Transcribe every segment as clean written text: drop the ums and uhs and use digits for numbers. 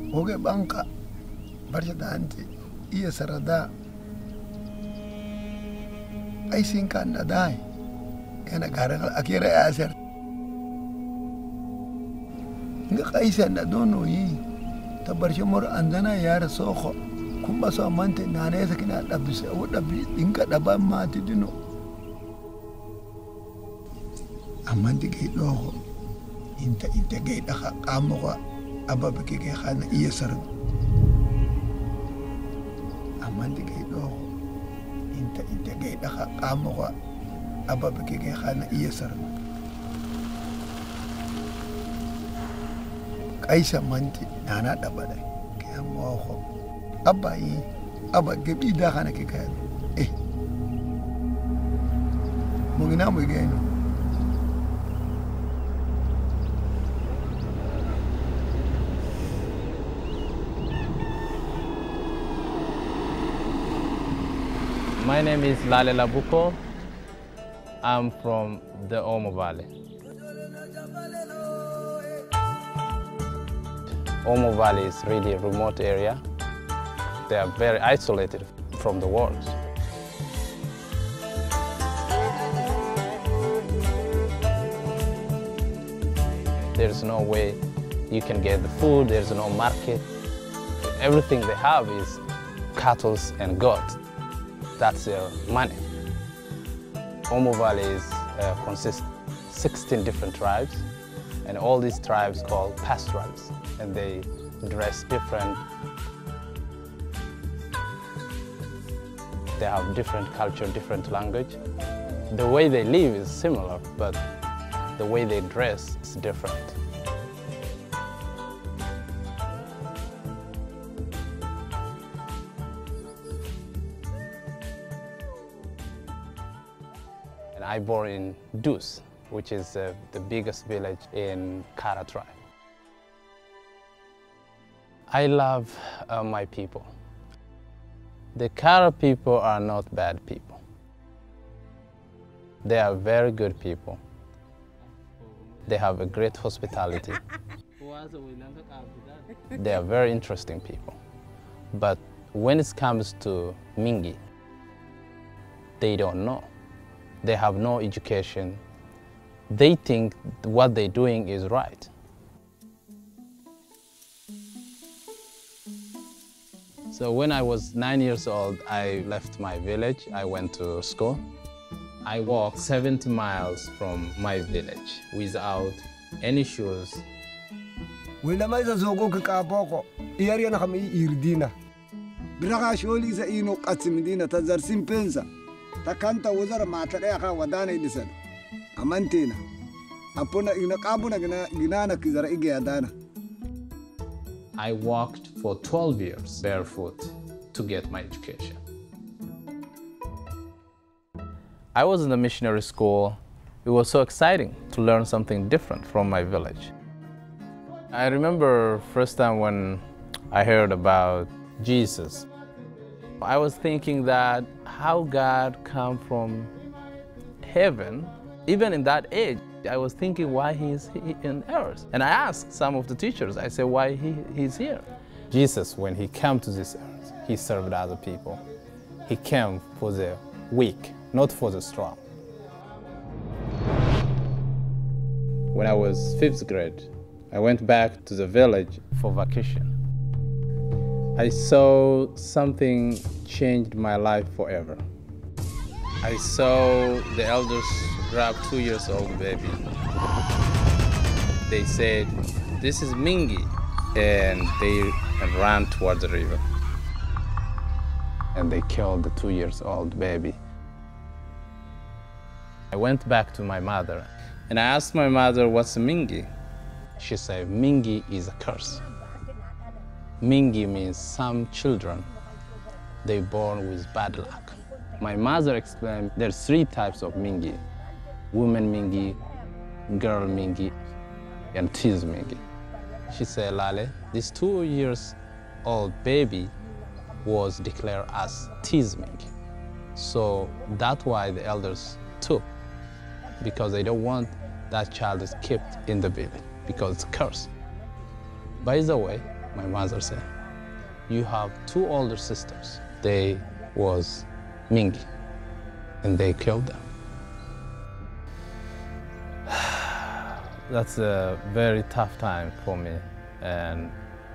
oge banka barsha dante iya sarada ai sin kan da dai kana garan akira ya asar nga kaisa da dono yi ta barsha mur andana ya raso ko kun ba so mante na ne saki na dabbi sai o dabbi dinka daban ma tidino amma dige do inta gai da kamo ko ababa ke khana iya sar amma dige do inta gai da kamo ko ababa ke khana iya sar kaisa manti nana da bada ke amma ko abai aba gabi da khana ke kai mun ina mu gaino. My name is Lale Labuko. I'm from the Omo Valley. Omo Valley is really a remote area. They are very isolated from the world. There's no way you can get the food, there's no market. Everything they have is cattle and goats. That's their money. Omo Valley consists of 16 different tribes, and all these tribes called pastoralists, and they dress different. They have different culture, different language. The way they live is similar, but the way they dress is different. I born in Dus, which is the biggest village in Kara tribe. I love my people. The Kara people are not bad people. They are very good people. They have a great hospitality. They are very interesting people. But when it comes to Mingi, they don't know. They have no education. They think what they're doing is right. So when I was 9 years old, I left my village. I went to school. I walked 70 miles from my village without any shoes. Wilamaiza zogo kikaboko, iyari na kami irdina. Biraka sholi za ino katsimidina tazarsim pensa. Takanta wazara mataka ka wadana idisana amantina apuna inakabuna ginana kizara ige adana. I walked for 12 years barefoot to get my education. I was in the missionary school. It was so exciting to learn something different from my village. I remember first time when I heard about Jesus. I was thinking that how God come from heaven, even in that age, I was thinking why he's in earth. And I asked some of the teachers, I said, why he's here? Jesus, when he came to this earth, he served other people. He came for the weak, not for the strong. When I was 5th grade, I went back to the village for vacation. I saw something changed my life forever. I saw the elders grab 2 years old baby. They said, this is Mingi, and they ran toward the river. And they killed the 2 years old baby. I went back to my mother, and I asked my mother, what's Mingi? She said, Mingi is a curse. Mingi means some children, they're born with bad luck. My mother explained there's 3 types of Mingi: woman Mingi, girl Mingi, and tease Mingi. She said, Lale, this 2 years old baby was declared as tease Mingi. So that's why the elders took, because they don't want that child is kept in the village, because it's cursed. By the way, my mother said. You have 2 older sisters. They was Mingi, and they killed them. That's a very tough time for me, and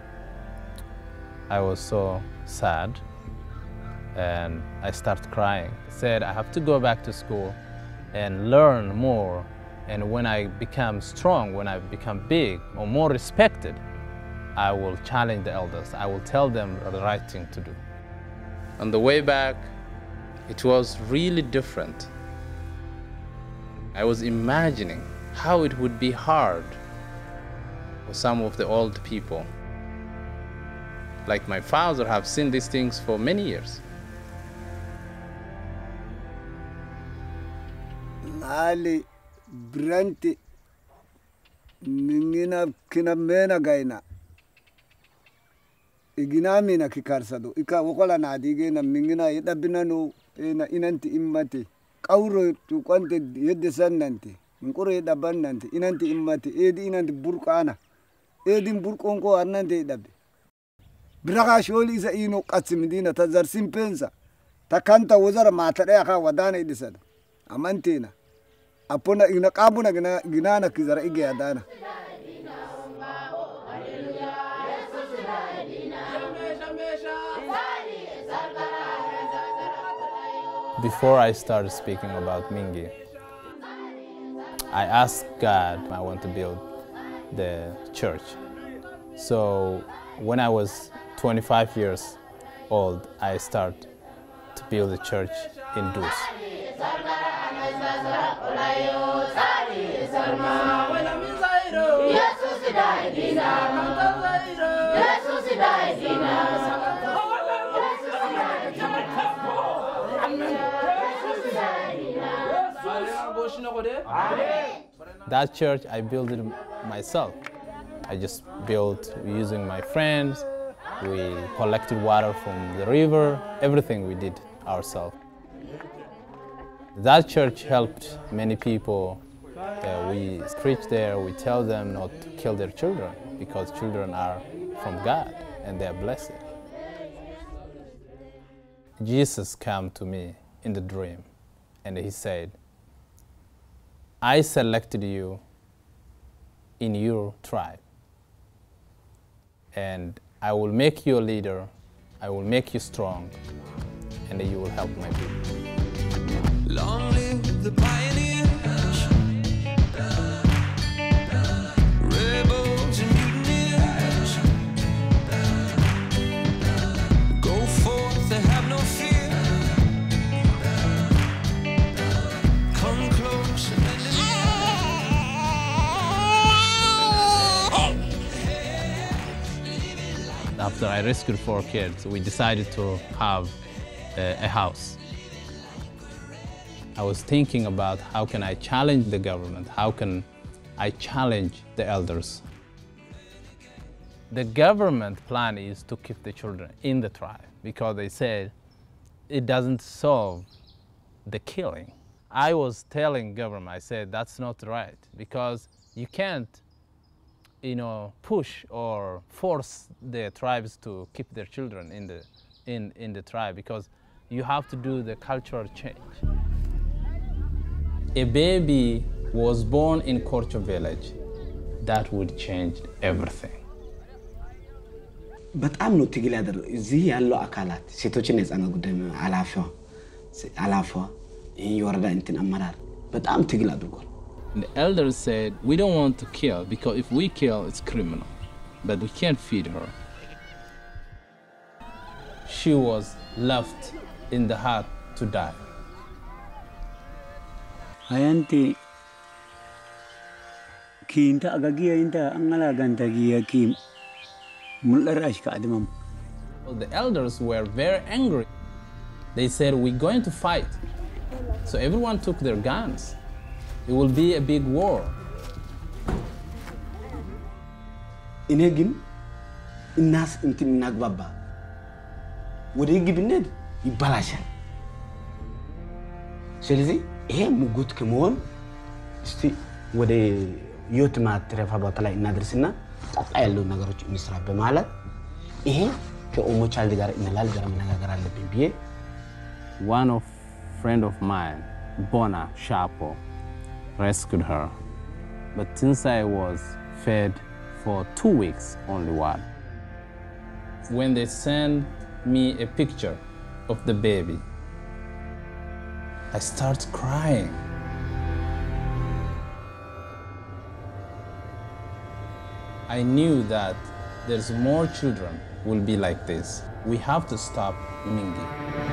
I was so sad, and I started crying. I said I have to go back to school and learn more, and when I become strong, when I become big or more respected, I will challenge the elders. I will tell them the right thing to do. On the way back, it was really different. I was imagining how it would be hard for some of the old people. Like my father have seen these things for many years. Ali Branti Mingina Kinamena Gaina Iginamina Kikarsado, Ika Wokola Nadigena Mingina Yedabinano inanti immati. Kauro to quanted yet descendant. Nkore da bandante inanti immati edi inanti burkana edin burkonko arnante dabe braga sholi za ino qatsimdina tazar simpensa takanta wazara matare aka wadana idisada amantena apona ina qabuna ginana kizara ige adana. Before I started speaking about Mingi, I asked God, I want to build the church. So when I was 25 years old, I started to build a church in Dus. That church, I built it myself. I just built using my friends. We collected water from the river. Everything we did ourselves. That church helped many people. We preach there. We tell them not to kill their children because children are from God and they are blessed. Jesus came to me in the dream and he said, I selected you in your tribe, and I will make you a leader, I will make you strong, and you will help my people. Long live the pioneers, rebels and mutineers, go forth, they have no fear. After I rescued 4 kids, we decided to have a house. I was thinking about how can I challenge the government, how can I challenge the elders. The government plan is to keep the children in the tribe because they said it doesn't solve the killing. I was telling government, I said that's not right because you can't push or force the tribes to keep their children in the tribe because you have to do the cultural change. A baby was born in Korcho village, that would change everything. በጣም ነው ትግል ያደረገው እዚህ ያለው አካላት ሴቶችን ነፃና ጉዳይ አላፈ የወረዳ እንትን አመራር በጣም ትግል አድርጓል። The elders said, we don't want to kill because if we kill, it's criminal, but we can't feed her. She was left in the hut to die. Ayanti kinta agagia inta angala ganta gia kim mularash ka adamam. The elders were very angry. They said, we're going to fight. So everyone took their guns. It will be a big war. Inegin inas intin nagbaba. Wode gibined ይባላሻል ስለዚህ ይሄ ሙጉት ከመሆን እስቲ ወደ ዮት ማትረፋ ቦታ ላይ እናድርስና ቀጣይ ያለው ነገሮች እንስራ በማለት ይሄ ከኦሞ ቻይልድ ጋር እንላል ጋር መነጋገር አለብን ብዬ One friend of mine, Bona Shapo, rescued her. But since I was fed for 2 weeks only one, when they send me a picture of the baby, I start crying. I knew that there's more children will be like this. We have to stop Mingi.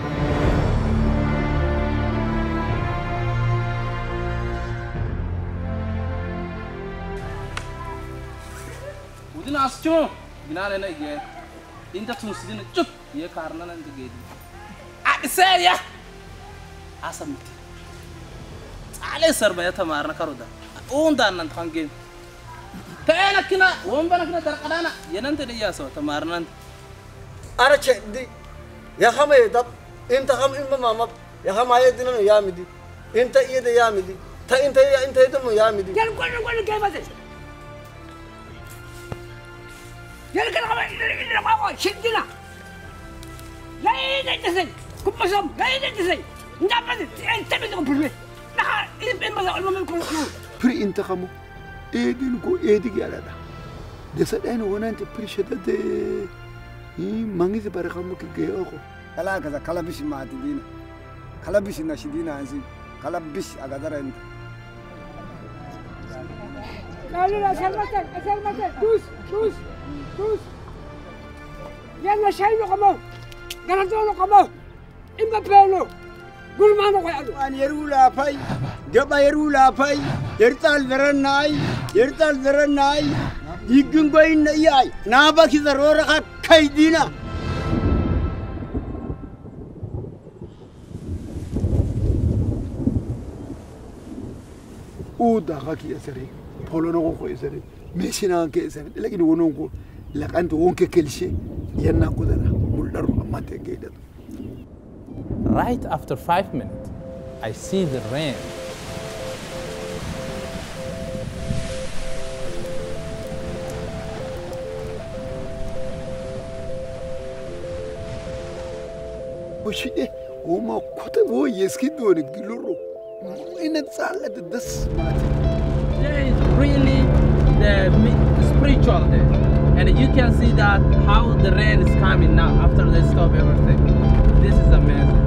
Udin ascho ginale na ye inta tunsidin chup ye karna nan de gedi ya asamti ale sarba ya tamarna karoda unda nan thange tayana kina wombana kina darqadana yenante de yaso tamarna arache di ya khame dab inta kham imma mama ya khama yedina no yamidi inta yede yamidi ta inta yede mo yamidi Gel gol gelmedi. Gel gel ama ileri bak şimdi la. La ne desin? Kumasam la ne desin? Ne yapmadın? Ente mi yapıyorsun? Daha ben bana olmamı konuşuyor. Pri inta kamu. Edin ko edi gelada. Desa dai no wonante pri shadade. Mangizi bare kamu ki geo ko. kala kaza kala bish ma tidina kala bish na shidina anzi kala bish agadara inta قالوا سلمتك دوس يلا شايلو قمو قردونو قمو إما بيلو قول ما نقول an yerula fai gaba yerula fai yertal veranai igin goyin na iyai na baki zarora ka kaidina Uda haki esere. Polono ko esere. Meshina ke esere. Lakini wonon ko lakanto wonke kelshe yanna ko dara muldaru amate geeda. Right after 5 minutes, I see the rain. Bushide oma kuta wo yeski doni giloro. Ina tsala da das mate. There is really the spiritual there, and you can see that how the rain is coming now after they stop everything. This is amazing.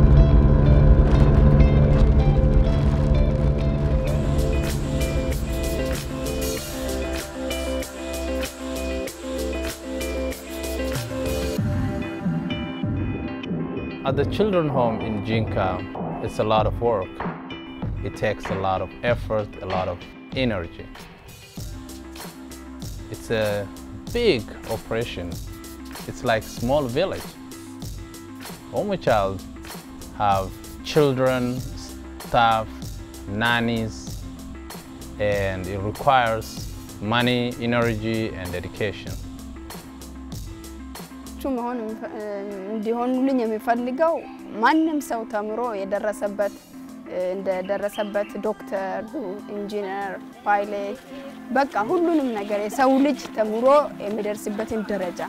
At the children's home in Jinka, it's a lot of work. It takes a lot of effort, a lot of energy. It's a big operation. It's like small village. Home Child have children, staff, nannies, and it requires money, energy, and dedication. መሆን እንዲሆኑልኝ የሚፈልገው ማንም ሰው ተምሮ እንደደረሰበት ዶክተር፣ ኢንጂነር፣ ፓይለት በቃ ሁሉንም ነገር የሰው ልጅ ተምሮ የሚደርስበትን ደረጃ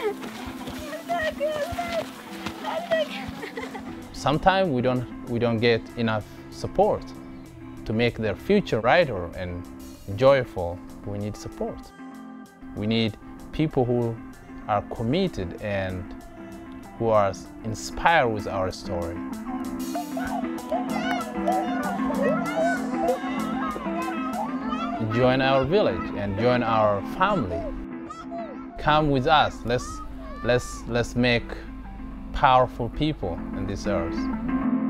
Sometimes we don't get enough support to make their future brighter and joyful. We need support. We need people who are committed and who are inspired with our story. Join our village and join our family. Come with us. Let's make powerful people in this earth.